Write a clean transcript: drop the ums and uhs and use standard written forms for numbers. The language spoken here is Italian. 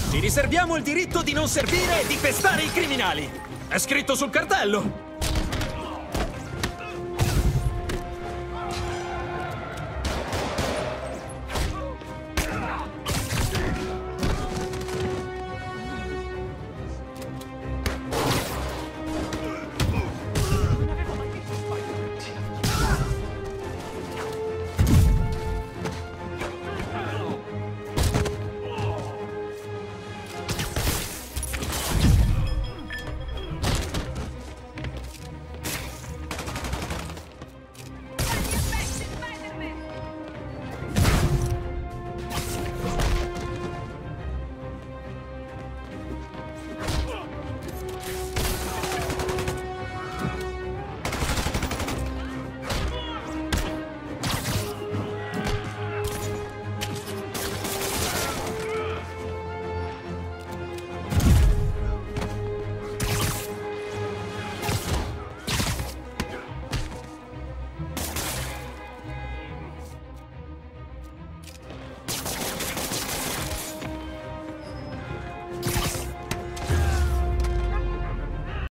Ci riserviamo il diritto di non servire e di pestare i criminali! È scritto sul cartello!